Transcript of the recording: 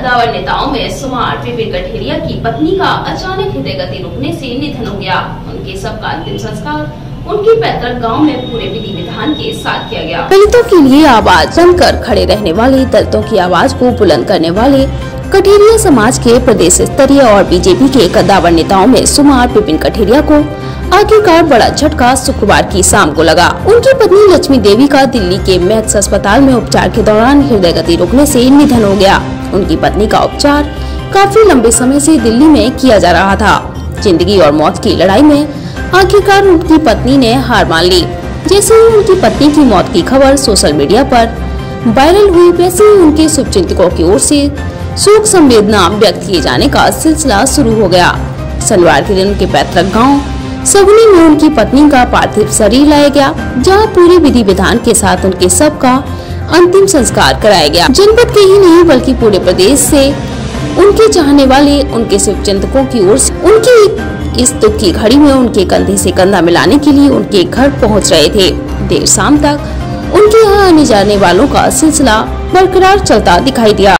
कद्दावर नेताओं में सुमार विपिन कठेरिया की पत्नी का अचानक हृदय गति रुकने से निधन हो गया। उनके शव का अंतिम संस्कार उनके पैतृक गांव में पूरे विधि विधान के साथ किया गया। दलितों के लिए आवाज बनकर खड़े रहने वाले, दलितों की आवाज को बुलंद करने वाले कठेरिया समाज के प्रदेश स्तरीय और बीजेपी के कद्दावर नेताओं में सुमार विपिन कठेरिया को आखिरकार बड़ा झटका शुक्रवार की शाम को लगा। उनकी पत्नी लक्ष्मी देवी का दिल्ली के मैक्स अस्पताल में उपचार के दौरान हृदय गति रुकने से निधन हो गया। उनकी पत्नी का उपचार काफी लंबे समय से दिल्ली में किया जा रहा था। जिंदगी और मौत की लड़ाई में आखिरकार उनकी पत्नी ने हार मान ली। जैसे ही उनकी पत्नी की मौत की खबर सोशल मीडिया पर वायरल हुई, वैसे ही उनके शुभचिंतकों की ओर से शोक संवेदना व्यक्त किए जाने का सिलसिला शुरू हो गया। शनिवार के दिन उनके पैतृक गांव सगुनी में उनकी पत्नी का पार्थिव शरीर लाया गया, जहां पूरी विधि विधान के साथ उनके शव का अंतिम संस्कार कराया गया। जनपद के ही नहीं बल्कि पूरे प्रदेश से उनके चाहने वाले, उनके शुभचिंतकों की ओर से उनकी इस दुख की घड़ी में उनके कंधे से कंधा मिलाने के लिए उनके घर पहुंच रहे थे। देर शाम तक उनके यहाँ आने जाने वालों का सिलसिला बरकरार चलता दिखाई दिया।